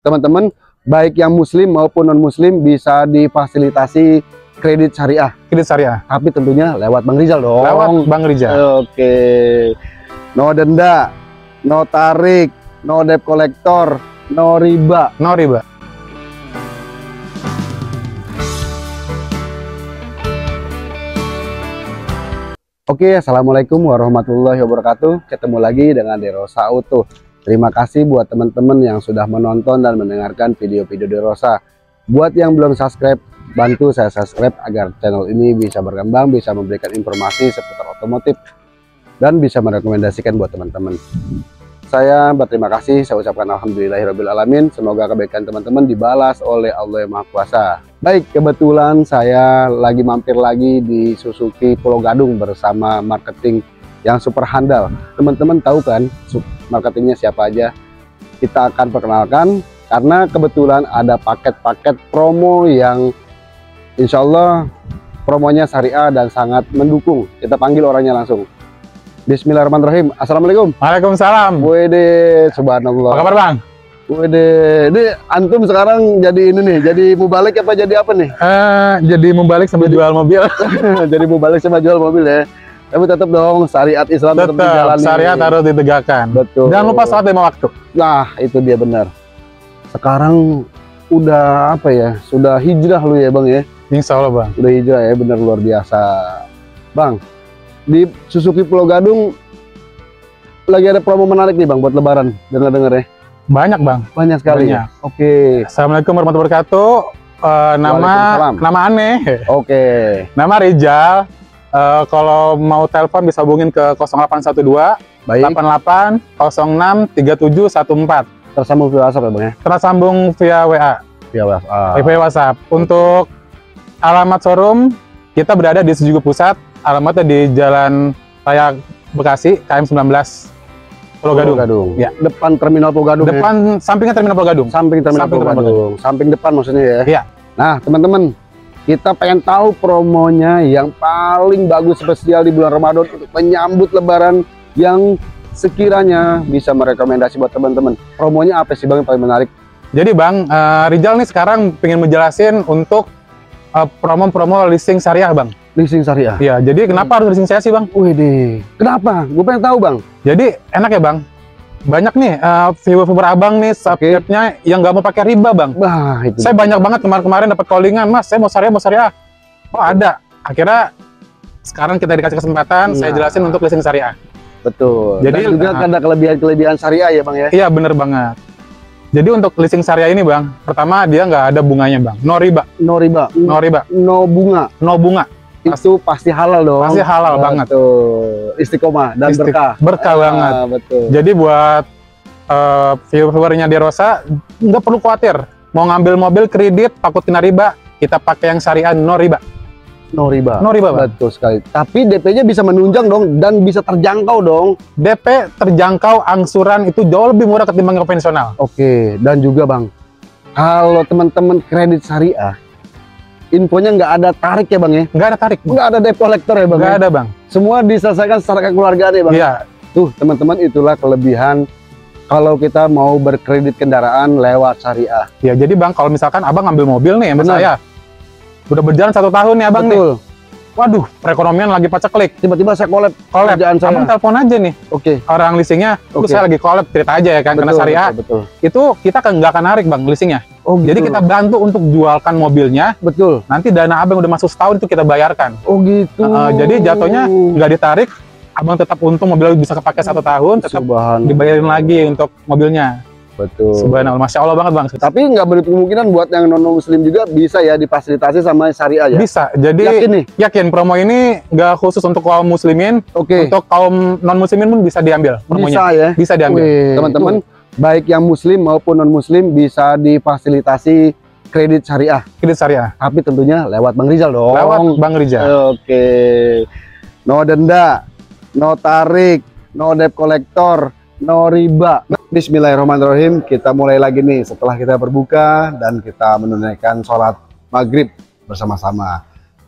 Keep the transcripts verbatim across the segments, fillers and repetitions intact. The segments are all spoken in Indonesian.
teman-teman, baik yang muslim maupun non muslim bisa difasilitasi kredit syariah. Kredit syariah. Tapi tentunya lewat Bang Rizal dong. Lewat Bang Rizal. Oke. No denda, no tarik, no debt collector, no riba. No riba. Oke, assalamualaikum warahmatullahi wabarakatuh. Ketemu lagi dengan Derosa Auto. Terima kasih buat teman-teman yang sudah menonton dan mendengarkan video-video Derosa. Buat yang belum subscribe, bantu saya subscribe agar channel ini bisa berkembang, bisa memberikan informasi seputar otomotif, dan bisa merekomendasikan buat teman-teman. Saya berterima kasih, saya ucapkan alhamdulillahirrahmanirrahim. Semoga kebaikan teman-teman dibalas oleh Allah yang Maha Kuasa. Baik, kebetulan saya lagi mampir lagi di Suzuki Pulau Gadung bersama marketing yang super handal. Teman-teman tahu kan marketingnya siapa aja? Kita akan perkenalkan karena kebetulan ada paket-paket promo yang insya Allah promonya syariah dan sangat mendukung. Kita panggil orangnya langsung. Bismillahirrahmanirrahim. Assalamualaikum. Waalaikumsalam. Wede, subhanallah. Apa kabar Bang? Wede, ini antum sekarang jadi ini nih, jadi mubalik apa jadi apa nih? Uh, jadi mubalik sambil jual mobil. Jadi mubalik sama jual mobil ya. Tapi tetap dong syariat Islam tetap, tetap dijalani. Syariat harus ditegakkan. Betul. Jangan lupa sholat lima waktu. Nah, itu dia benar. Sekarang udah apa ya? Sudah hijrah lu ya, Bang ya? Insya Allah, Bang. Udah hijrah ya, benar luar biasa. Bang, di Suzuki Pulau Gadung lagi ada promo menarik nih Bang buat lebaran. Dengar-dengar ya. Banyak Bang. Banyak sekali. Banyak. Ya? Oke. Assalamualaikum warahmatullahi wabarakatuh. Uh, nama nama aneh. Oke. Nama Rizal. Uh, kalau mau telepon bisa hubungin ke nol delapan satu dua delapan delapan nol enam tiga tujuh satu empat. Tersambung via WhatsApp ya Bang ya? Tersambung via W A. Via WhatsApp. Via WhatsApp. Untuk alamat showroom kita berada di Suzuki Pusat. Alamatnya di Jalan Raya Bekasi K M sembilan belas Pulau Gadung. Gadung. Ya. Depan Terminal Pulau Gadung. Depan ya? Sampingnya Terminal Pulau Gadung. Samping Terminal Pulau Gadung. Samping depan maksudnya ya. Iya. Nah, teman-teman, kita pengen tahu promonya yang paling bagus spesial di bulan Ramadan untuk menyambut lebaran yang sekiranya bisa merekomendasi buat teman-teman. Promonya apa sih Bang yang paling menarik? Jadi Bang, uh, Rizal nih sekarang pengen menjelasin untuk promo-promo uh, leasing syariah Bang. Leasing syariah? Iya, jadi kenapa harus leasing syariah sih Bang? Wih deh, kenapa? Gue pengen tahu Bang. Jadi enak ya Bang, banyak nih uh, viewer-viewer abang nih subscribe-nya yang nggak mau pakai riba Bang. Bah, itu saya banyak banget kemarin-kemarin dapat callingan, Mas saya mau syariah, mau syariah. Oh ada, akhirnya sekarang kita dikasih kesempatan, nah, saya jelasin untuk leasing syariah. Betul. Jadi dan juga nah, ada kelebihan-kelebihan syariah ya Bang ya? Iya bener banget. Jadi untuk leasing syariah ini Bang, pertama dia nggak ada bunganya Bang, no riba. No riba? No riba. No bunga? No bunga. Itu pasti halal dong. Pasti halal betul banget. Istiqomah dan Isti berkah. Berkah ah, banget. Betul. Jadi buat uh, viewer-viewernya Derosa nggak perlu khawatir. Mau ngambil mobil kredit takut kena riba, kita pakai yang syariah no riba. No riba. No riba Bang. Betul sekali. Tapi D P-nya bisa menunjang dong dan bisa terjangkau dong. D P terjangkau, angsuran itu jauh lebih murah ketimbang konvensional. Oke. Dan juga Bang, kalau teman-teman kredit syariah, infonya nggak ada tarik ya Bang ya? Nggak ada tarik. Nggak ada debt collector ya Bang? Nggak ya? ada Bang. Semua diselesaikan secara kekeluargaan ya Bang? Iya. Tuh teman-teman, itulah kelebihan kalau kita mau berkredit kendaraan lewat syariah. Ya jadi Bang, kalau misalkan Abang ngambil mobil nih sama saya, udah berjalan satu tahun nih Abang. Betul. Nih. Waduh, perekonomian lagi paceklik. Tiba-tiba saya collab kerjaan saya. Abang telepon aja nih. Oke. Orang leasingnya, terus saya lagi collab, cerita aja ya kan, betul, karena syariah. Betul, betul. Itu kita kan nggak akan narik Bang leasingnya. Oh, gitu. Jadi kita bantu untuk jualkan mobilnya. Betul. Nanti dana Abang udah masuk setahun itu kita bayarkan. Oh gitu. Uh, jadi jatuhnya nggak ditarik, Abang tetap untung, mobil bisa kepake satu tahun, tetap dibayarin lagi untuk mobilnya. Betul. Subhanallah, Masya Allah banget Bang. Tapi nggak menutup kemungkinan buat yang non muslim juga bisa ya difasilitasi sama syariah ya? Bisa. Jadi yakin nih? Yakin promo ini nggak khusus untuk kaum muslimin. Oke. Untuk kaum non muslimin pun bisa diambil promonya. Bisa ya? Bisa diambil. Teman-teman, baik yang muslim maupun non muslim bisa difasilitasi kredit syariah. Kredit syariah. Tapi tentunya lewat Bang Rizal dong. Lewat Bang Rizal. Oke. No denda, no tarik, no debt collector, no riba. Bismillahirrahmanirrahim. Kita mulai lagi nih setelah kita berbuka dan kita menunaikan sholat maghrib bersama-sama.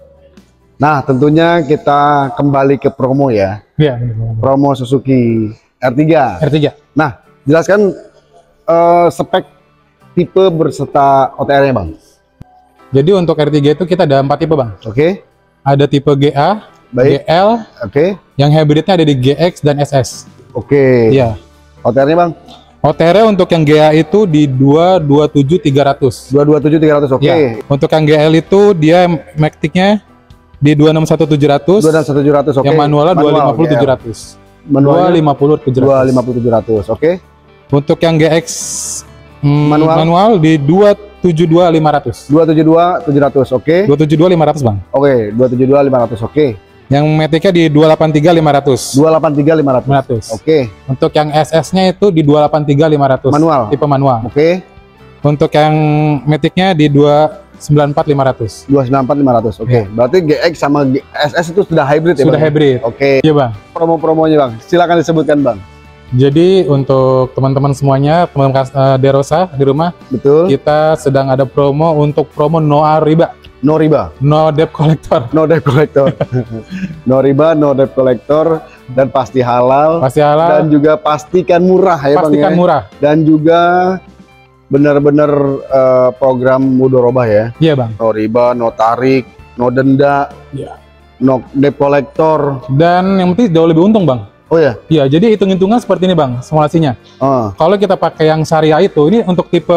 Nah tentunya kita kembali ke promo ya. Iya. Promo Suzuki R tiga. R tiga. Nah jelaskan uh, spek tipe berserta O T R-nya Bang. Jadi untuk R tiga itu kita ada empat tipe Bang. Oke. Okay. Ada tipe G A, baik. G L, oke. Okay. Yang hybridnya ada di G X dan S S. Oke. Okay. Iya. O T R-nya Bang? O T R untuk yang G A itu di dua dua tujuh tiga ratus. dua dua tujuh tiga ratus, oke. Okay. Ya. Untuk yang G L itu dia Matic-nya di dua enam satu tujuh ratus. dua enam satu tujuh ratus, oke. Okay. Yang manualnya dua lima nol tujuh ratus. dua lima nol tujuh ratus, oke. Untuk yang G X mm, manual. manual di dua tujuh dua lima ratus. dua tujuh dua tujuh ratus, oke. Okay. dua tujuh dua lima ratus Bang. Oke, okay. dua tujuh dua lima ratus, oke. Okay. Yang Matic-nya di dua delapan tiga lima ratus. dua delapan tiga lima ratus. Oke. Okay. Untuk yang S S-nya itu di dua delapan tiga lima ratus. Manual. Tipe manual. Oke. Okay. Untuk yang Matic-nya di dua sembilan empat lima ratus. dua sembilan empat lima ratus. Oke. Okay. Ya. Berarti G X sama S S itu sudah hybrid ya, Sudah Bang? hybrid. Oke. Okay. Iya, Bang. Promo-promonya, Bang. Silakan disebutkan, Bang. Jadi untuk teman-teman semuanya, teman-teman uh, Derosa di rumah, betul. Kita sedang ada promo untuk promo no riba. No riba, no debt collector, no debt collector, no riba, no debt collector, dan pasti halal, pasti halal, dan juga pastikan murah ya Bang. Pastikan ya? murah, dan juga benar-benar uh, program mudorobah ya. Iya Bang. No riba, no tarik, no denda, ya. No debt collector, dan yang penting jauh lebih untung Bang. Oh ya? Iya, jadi hitung-hitungan seperti ini Bang, simulasinya. Uh. Kalau kita pakai yang syariah itu, ini untuk tipe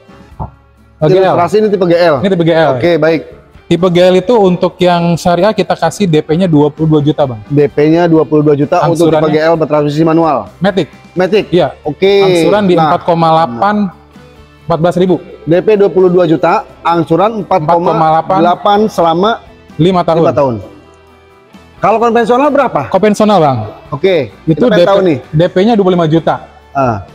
G L. Ilustrasi ini tipe G L. Ini tipe G L. Oke, okay, baik. Tipe G L itu untuk yang syariah kita kasih D P-nya dua puluh dua juta, Bang. D P-nya dua puluh dua juta untuk tipe G L bertransmisi manual. Matic. Matic. Iya. Oke. Okay. Angsuran di empat koma delapan, empat belas ribu. D P dua puluh dua juta, angsuran empat koma delapan selama lima tahun. lima tahun. Kalau konvensional berapa? Konvensional, Bang. Oke. Okay. Itu D P, D P-nya dua puluh lima juta. Ah.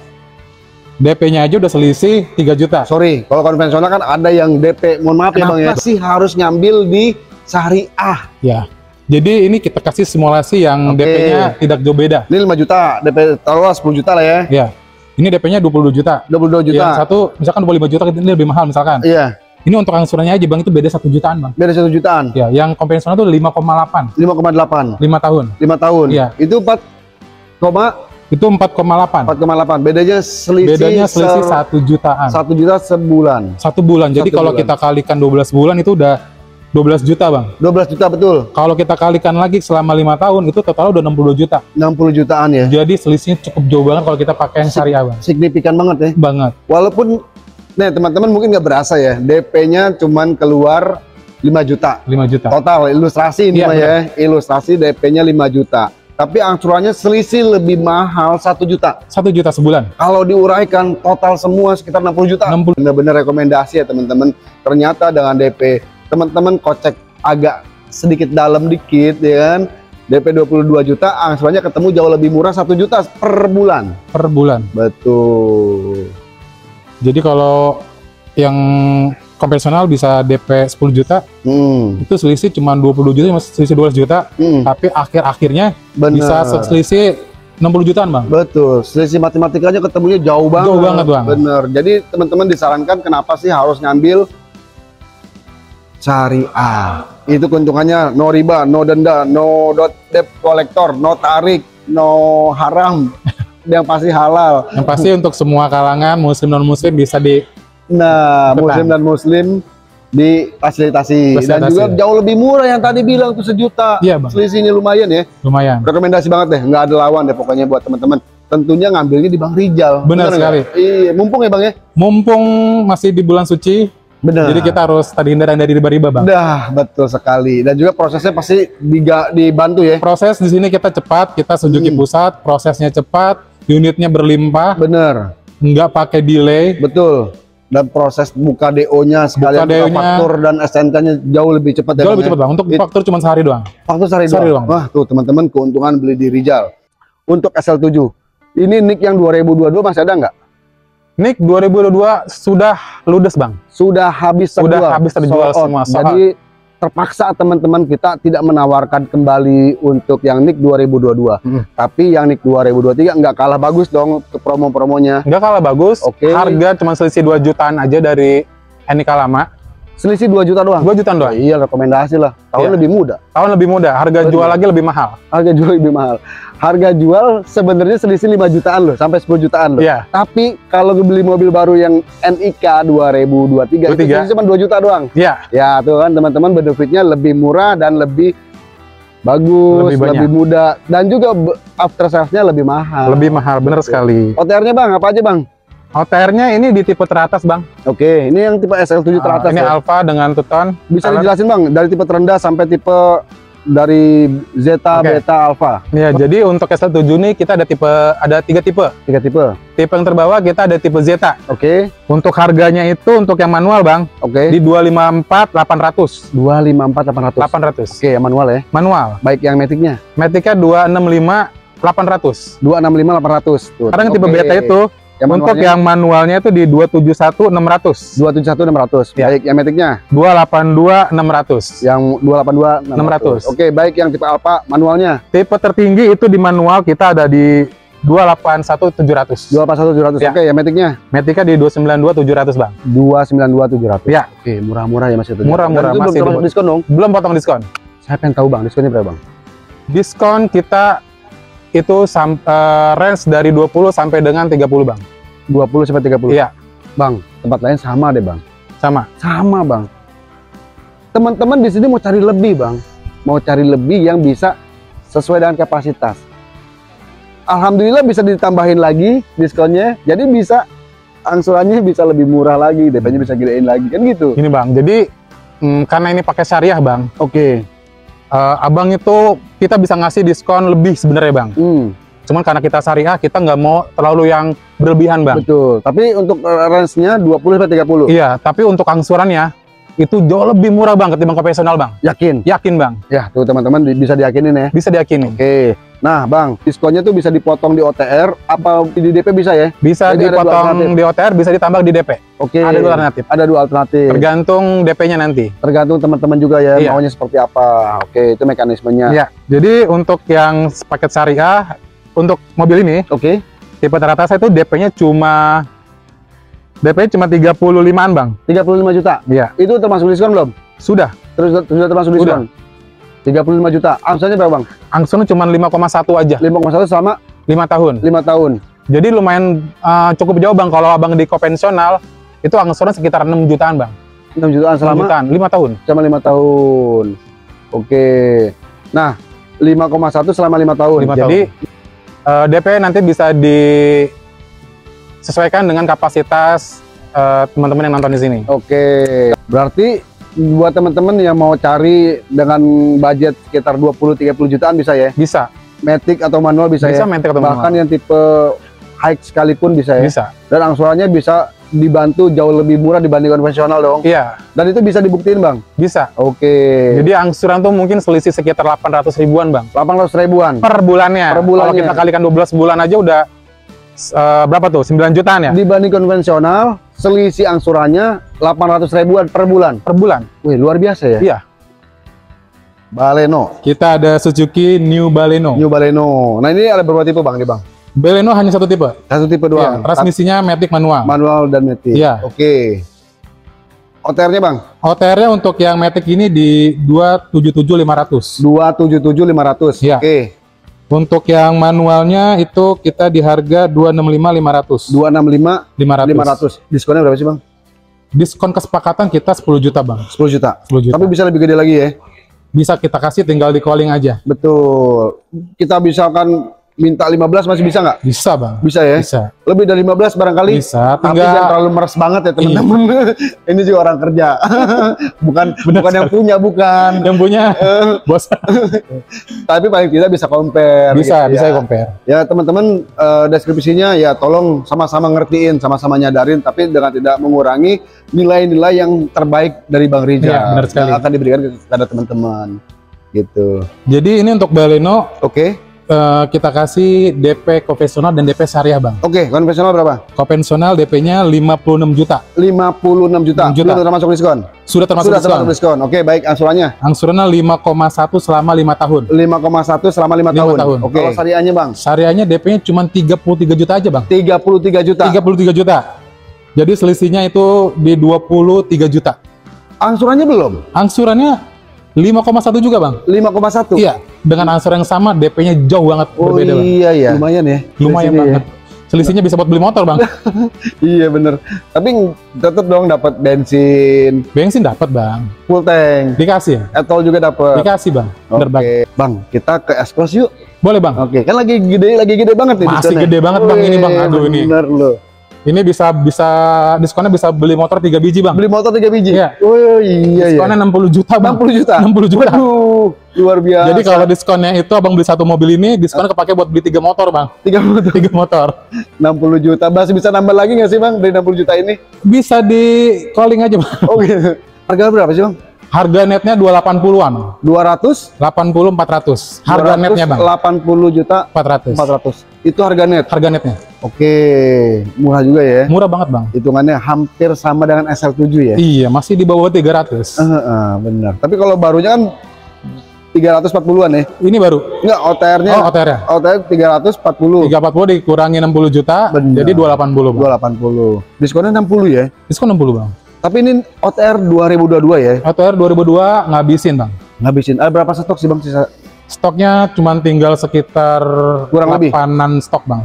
D P-nya aja udah selisih tiga juta. Sorry, kalau konvensional kan ada yang D P, mohon maaf Kenapa ya Bang ya, sih harus ngambil di syariah. Ya. Jadi ini kita kasih simulasi yang okay. D P-nya tidak jauh beda. Ini lima juta, D P taruhlah sepuluh juta lah ya. Iya. Ini D P-nya dua puluh dua juta. dua puluh dua juta. Yang satu misalkan dua puluh lima juta, ini lebih mahal misalkan. Iya. Ini untuk angsurannya aja Bang, itu beda satu jutaan Bang. Beda satu jutaan. Ya, yang konvensional tuh lima koma delapan. lima koma delapan. lima tahun. lima tahun. Iya. Itu empat koma itu empat koma delapan. empat koma delapan. Bedanya selisih Bedanya selisih satu jutaan. satu juta sebulan. Satu bulan. Jadi kalau kita kalikan dua belas bulan itu udah dua belas juta, Bang. dua belas juta betul. Kalau kita kalikan lagi selama lima tahun itu total udah enam puluh juta. enam puluh jutaan ya. Jadi selisihnya cukup jauh banget kalau kita pakai yang syariah, Bang. Signifikan banget ya. Banget. Walaupun nih teman-teman mungkin nggak berasa ya, D P-nya cuman keluar lima juta. lima juta. Total ilustrasi ini ya, ya. Ilustrasi D P-nya lima juta. Tapi angsurannya selisih lebih mahal satu juta. satu juta sebulan. Kalau diuraikan total semua sekitar enam puluh juta. Benar-benar rekomendasi ya teman-teman. Ternyata dengan D P teman-teman kocek agak sedikit dalam dikit ya kan. D P dua puluh dua juta, angsurannya ketemu jauh lebih murah satu juta per bulan. Per bulan. Betul. Jadi kalau yang konvensional bisa D P sepuluh juta, hmm. itu selisih cuma dua puluh juta, selisih dua belas juta, hmm. tapi akhir-akhirnya bisa selisih enam puluh jutaan Bang. Betul, selisih matematikanya ketemunya jauh banget. Jauh banget Bang. Bener, jadi teman-teman disarankan kenapa sih harus ngambil syariah. Itu keuntungannya no riba, no denda, no debt collector, no tarik, no haram. Yang pasti halal. Yang pasti untuk semua kalangan muslim non muslim bisa di Nah, Betul. muslim dan muslim difasilitasi dan juga jauh lebih murah yang tadi bilang tuh sejuta. Iya, Bang. Selisihnya lumayan ya. Lumayan. Rekomendasi banget deh, nggak ada lawan deh pokoknya buat teman-teman. Tentunya ngambilnya di Bang Rijal. Benar, Benar sekali. Iya, mumpung ya Bang ya. Mumpung masih di bulan suci. Benar. Jadi kita harus tadi hindaran dari riba-riba Bang. Dah, betul sekali. Dan juga prosesnya pasti diga, dibantu ya. Proses di sini kita cepat, kita Suzuki hmm. pusat, prosesnya cepat, unitnya berlimpah. Bener. Nggak pakai delay. Betul. Dan proses buka D O-nya sekalian buka faktur dan S N K-nya jauh lebih cepat. Jauh ya, lebih cepat Bang. Untuk It, faktur cuma sehari doang. Faktur sehari, sehari doang. doang. Wah, tuh teman-teman keuntungan beli di Rijal. Untuk S L tujuh. Ini N I K yang dua ribu dua puluh dua masih ada nggak? N I K dua ribu dua puluh dua sudah ludes Bang. Sudah habis terjual. Sudah habis terjual so, semua. Soal. Jadi terpaksa teman-teman kita tidak menawarkan kembali untuk yang N I K dua ribu dua puluh dua. Hmm. Tapi yang N I K dua ribu dua puluh tiga nggak kalah bagus dong ke promo-promonya. Nggak kalah bagus. Oke. Okay. Harga cuma selisih dua jutaan aja dari N I K lama. Selisih dua juta doang. dua jutaan doang. Oh, iya, rekomendasi lah. Tahun iya. lebih muda. Tahun lebih muda, harga Betul. jual lagi lebih mahal. Harga jual lebih mahal. Harga jual sebenarnya selisih lima jutaan loh, sampai sepuluh jutaan loh. Iya. Tapi kalau beli mobil baru yang N I K dua ribu dua puluh tiga itu cuma dua juta doang. Iya. Ya, tuh kan teman-teman, benefitnya lebih murah dan lebih bagus, lebih, lebih mudah, dan juga after sales-nya lebih mahal. Lebih mahal, bener sekali. O T R-nya Bang, apa aja Bang? O T R-nya ini di tipe teratas Bang. Oke, ini yang tipe S L tujuh teratas. Uh, ini ya? Alpha dengan two-tone. Bisa Alat. dijelasin Bang, dari tipe terendah sampai tipe dari Zeta, okay. Beta, Alpha. Ya, jadi untuk S L tujuh ini kita ada tipe ada tiga tipe. Tiga tipe. Tipe yang terbawah kita ada tipe Zeta. Oke. Okay. Untuk harganya itu untuk yang manual Bang. Oke. Okay. Di dua lima empat delapan ratus. dua lima empat delapan ratus. delapan ratus. Oke, okay, yang manual ya. Manual. Baik yang Matic-nya. Matic-nya dua enam lima delapan ratus. dua enam lima delapan ratus. Tuh. Sekarang okay. tipe Beta itu yang untuk manualnya? Yang manualnya itu di dua tujuh satu enam ratus. dua tujuh satu enam ratus. Ya. Baik, yang Matic-nya dua delapan dua enam ratus. Yang dua delapan dua enam ratus. Oke, baik yang tipe Alpha manualnya. Tipe tertinggi itu di manual kita ada di dua delapan satu tujuh ratus. dua delapan satu tujuh ratus. Ya. Oke, yang Matic-nya? Matic-nya di dua sembilan dua tujuh ratus, Bang. dua sembilan dua tujuh ratus. Ya. Oke, murah-murah ya Mas itu. Murah-murah masih belum diskon dong? Belum potong diskon. Saya pengen tahu Bang, diskonnya berapa, Bang? Diskon kita itu sam, uh, range dari dua puluh sampai dengan tiga puluh, Bang. dua puluh sampai tiga puluh. Iya. Bang, tempat lain sama deh, Bang. Sama. Sama, Bang. Teman-teman di sini mau cari lebih, Bang. Mau cari lebih yang bisa sesuai dengan kapasitas. Alhamdulillah bisa ditambahin lagi diskonnya. Jadi bisa angsurannya bisa lebih murah lagi, D P-nya bisa gedein lagi, kan gitu. Ini, Bang. Jadi hmm, karena ini pakai syariah, Bang. Oke. Okay. Uh, abang itu kita bisa ngasih diskon lebih sebenarnya, Bang. Hmm. Cuman karena kita syariah, kita nggak mau terlalu yang berlebihan, Bang. Betul. Tapi untuk range-nya dua puluh sampai tiga puluh. Iya, tapi untuk angsurannya itu jauh lebih murah, Bang, ketimbang konvensional, Bang. Yakin? Yakin, Bang. Ya, tuh teman-teman bisa diyakinin ya. Bisa diyakinin. Oke. Nah, Bang, diskonnya tuh bisa dipotong di O T R apa di D P bisa ya? Bisa Jadi dipotong di O T R, bisa ditambah di D P. Oke. Ada dua alternatif. Ada dua alternatif. Tergantung D P-nya nanti. Tergantung teman-teman juga ya, iya. maunya seperti apa. Oke, itu mekanismenya. Iya. Jadi untuk yang paket syariah untuk mobil ini, oke, okay. tipe teratas itu D P-nya cuma D P-nya cuma tiga puluh limaan, Bang. tiga puluh lima juta. Iya. Itu termasuk diskon belum? Sudah. Terus sudah termasuk diskon. tiga puluh lima juta. Angsurannya berapa, Bang? Angsurannya cuma lima koma satu aja. lima koma satu selama lima tahun. lima tahun. Jadi lumayan uh, cukup jauh, Bang. Kalau Abang di konvensional itu angsuran sekitar enam jutaan, Bang. enam jutaan selama enam jutaan, lima tahun. Selama lima tahun. Oke. Nah, lima koma satu selama lima tahun. lima Jadi tahun. Uh, D P nanti bisa disesuaikan dengan kapasitas teman-teman uh, yang nonton di sini. Oke, berarti buat teman-teman yang mau cari dengan budget sekitar dua puluh sampai tiga puluh jutaan bisa ya? Bisa. Matic atau manual bisa, bisa ya? Matic atau Bahkan manual. yang tipe high sekalipun bisa ya? Bisa. Dan angsurannya bisa dibantu jauh lebih murah dibanding konvensional dong? Iya. Dan itu bisa dibuktiin, Bang? Bisa. Oke. Jadi angsuran tuh mungkin selisih sekitar delapan ratus ribuan, Bang. delapan ratus ribuan? Per bulannya. Per bulannya. Kalau kita kalikan dua belas bulan aja udah uh, berapa tuh? sembilan jutaan ya? Dibanding konvensional, selisih angsurannya delapan ratus ribuan per bulan? Per bulan. Wih, luar biasa ya? Iya. Baleno. Kita ada Suzuki New Baleno. New Baleno. Nah, ini ada berapa tipe, Bang, nih, Bang? Baleno hanya satu tipe. Satu tipe doang. Ya, transmisinya Matic manual. Manual dan Matic. Iya. Oke. O T R-nya, Bang? O T R-nya untuk yang Matic ini di dua tujuh tujuh lima ratus. dua tujuh tujuh lima ratus. Iya. Oke. Untuk yang manualnya itu kita di harga dua enam lima lima ratus. dua enam lima lima ratus. Diskonnya berapa sih, Bang? Diskon kesepakatan kita sepuluh juta, Bang. sepuluh juta. sepuluh juta. Tapi bisa lebih gede lagi ya? Bisa kita kasih, tinggal di calling aja. Betul. Kita misalkan minta lima belas masih bisa nggak? Bisa, Bang. Bisa ya? Bisa. Lebih dari lima belas barangkali? Bisa. Tapi tinggal... jangan terlalu meres banget ya, teman-teman. Iya. Ini juga orang kerja. bukan Bener, bukan yang punya, bukan. Yang punya, bos. Tapi paling tidak bisa compare. Bisa, gitu, bisa ya. compare. Ya, teman-teman, uh, deskripsinya ya tolong sama-sama ngertiin, sama-sama nyadarin, tapi dengan tidak mengurangi nilai-nilai yang terbaik dari Bang Rizal. Ya, benar sekali. Yang akan diberikan kepada teman-teman. Gitu. Jadi ini untuk Baleno. Oke. Okay. Uh, kita kasih D P konvensional dan D P syariah, Bang. Oke, okay, konvensional berapa? Konvensional D P-nya lima puluh enam juta. lima puluh enam juta. Sudah termasuk diskon? Sudah termasuk Sudah diskon. termasuk diskon. Oke, okay, baik. Angsurannya? Angsurannya lima koma satu selama lima tahun. lima koma satu selama lima tahun. tahun. Oke. Okay. Kalau syariahnya, Bang? Syariahnya D P-nya cuma tiga puluh tiga juta aja, Bang. tiga puluh tiga juta. tiga puluh tiga juta. Jadi selisihnya itu di dua puluh tiga juta. Angsurannya belum? Angsurannya lima koma satu juga bang. lima koma satu? Iya, dengan angsuran yang sama, D P-nya jauh banget oh, berbeda bang. iya ya. Lumayan ya? Lumayan banget. Ya? Selisihnya bisa buat beli motor bang. Iya bener. Tapi tetap dong dapat bensin. Bensin dapat bang. Full tank. Dikasih ya? Etol juga dapat. Dikasih bang. Oke. Okay. Bang, kita ke Escos yuk. Boleh bang. Oke, okay. Kan lagi gede, lagi gede banget nih. Masih gede banget bang. Ini bang. Aduh ini. Bener loh. Ini bisa bisa diskonnya bisa beli motor tiga biji bang. Beli motor tiga biji. Iya. Oh iya. Diskonnya iya. enam puluh juta bang. enam puluh juta. enam puluh juta. Waduh, luar biasa. Jadi kalau diskonnya itu abang beli satu mobil ini, diskonnya kepake buat beli tiga motor bang. Tiga motor. Tiga motor. enam puluh juta. Masih bisa nambah lagi nggak sih bang dari enam puluh juta ini? Bisa di calling aja bang. Oh gitu. Harga berapa sih bang? Harga netnya dua ratus delapan puluhan. dua ratus? delapan puluh empat ratus. Harga netnya bang. delapan puluh juta empat ratus. empat ratus. Itu harga net. Harga netnya. Oke, murah juga ya. Murah banget bang. Hitungannya hampir sama dengan S L tujuh ya. Iya, masih di bawah tiga ratus. Uh, uh, benar. Tapi kalau barunya kan tiga ratus empat puluhan ya. Ini baru. Enggak, O T R-nya. Oh, O T R-nya. O T R tiga ratus empat puluh. tiga ratus empat puluh dikurangi enam puluh juta, benar. Jadi dua ratus delapan puluh bang. dua ratus delapan puluh. Diskonnya enam puluh ya. Diskon enam puluh bang. Tapi ini O T R dua ribu dua puluh dua ya. O T R dua ribu dua ngabisin bang. Ngabisin. Ah, berapa stok sih bang sisa? Stoknya cuma tinggal sekitar kurang lebih delapanan stok bang.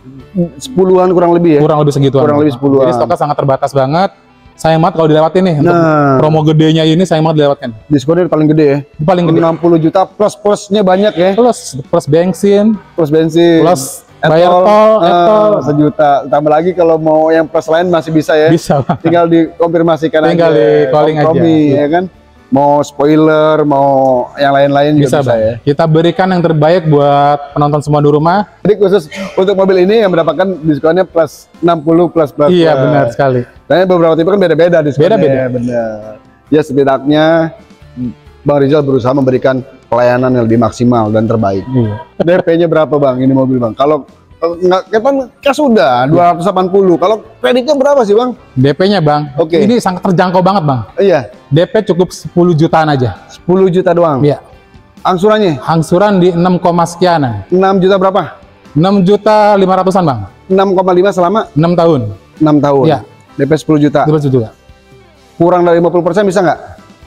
Sepuluhan kurang lebih ya? Kurang lebih segituan. Kurang lebih sepuluhan. Jadi stoknya sangat terbatas banget. Sayang banget kalau dilewatin nih. Untuk nah, promo gedenya ini sayang banget dilewatkan. Diskonnya paling gede ya? Paling gede. enam puluh juta plus plusnya banyak ya? Plus plus bensin. Plus bensin. Plus bayar tol, uh, sejuta. Tambah lagi kalau mau yang plus lain masih bisa ya? Bisa. Tinggal dikonfirmasikan Tinggal aja. Tinggal di calling kompromi, aja. Ya kan? Mau spoiler, mau yang lain-lain juga bisa, bisa ya. Kita berikan yang terbaik buat penonton semua di rumah. Jadi khusus untuk mobil ini yang mendapatkan diskonnya plus enam puluh plus plus. Iya plus. benar sekali. Dan beberapa tipe kan beda-beda diskonnya. Beda-beda. Benar. Ya setidaknya Bang Rizal berusaha memberikan pelayanan yang lebih maksimal dan terbaik. Iya. D P-nya berapa bang ini mobil bang? Kalau nggak kan cash sudah dua ratus delapan puluh. Kalau kreditnya berapa sih bang? D P-nya bang. Oke. Okay. Ini sangat terjangkau banget bang. Iya. D P cukup sepuluh jutaan aja. sepuluh juta doang. Iya. Angsurannya? Angsuran di enam koma sekianan. enam juta berapa? enam juta lima ratusan bang. enam koma lima selama? enam tahun. enam tahun. Iya. D P sepuluh juta. sepuluh juta. Kurang dari lima puluh persen bisa nggak?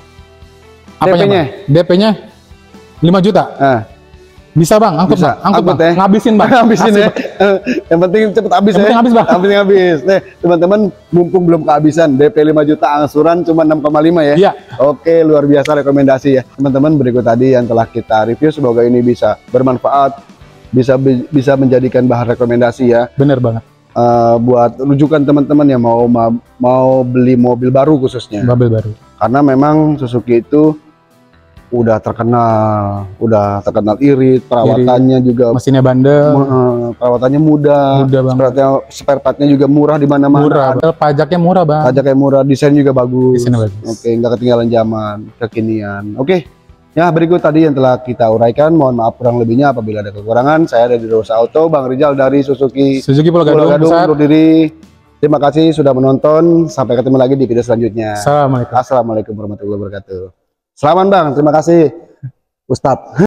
D P-nya? D P-nya lima juta. Nah. Bisa bang, angkut bisa. bang, angkut, angkut bang. Ya? Ngabisin bang. Ngabisin ya. Yang penting cepet habis Yang ya. penting habis bang. Yang penting habis. Nih teman-teman, mumpung belum kehabisan, D P lima juta, angsuran cuma enam koma lima ya. Iya. Oke, luar biasa rekomendasi ya. Teman-teman, berikut tadi yang telah kita review, semoga ini bisa bermanfaat, bisa bisa menjadikan bahan rekomendasi ya. Bener banget. Uh, buat rujukan teman-teman yang mau mau beli mobil baru khususnya. Mobil baru. Karena memang Suzuki itu udah terkenal, udah terkenal irit, perawatannya irit. Juga mesinnya bandel, uh, perawatannya mudah, mudah banget. Spare part-nya juga murah di mana-mana. Murah, pajaknya murah bang. Pajaknya murah, desain juga bagus. Desainnya bagus. Oke, nggak ketinggalan zaman, kekinian. Oke, ya berikut tadi yang telah kita uraikan. Mohon maaf kurang lebihnya apabila ada kekurangan. Saya dari Rosa Auto, Bang Rizal dari Suzuki. Suzuki Pulau Gadung, Gadung undur diri. Terima kasih sudah menonton. Sampai ketemu lagi di video selanjutnya. Assalamualaikum. Assalamualaikum warahmatullahi wabarakatuh. Selamat bang, terima kasih Ustadz.